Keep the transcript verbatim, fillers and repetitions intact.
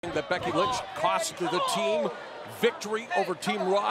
That Becky Lynch cost the team victory over Team Raw.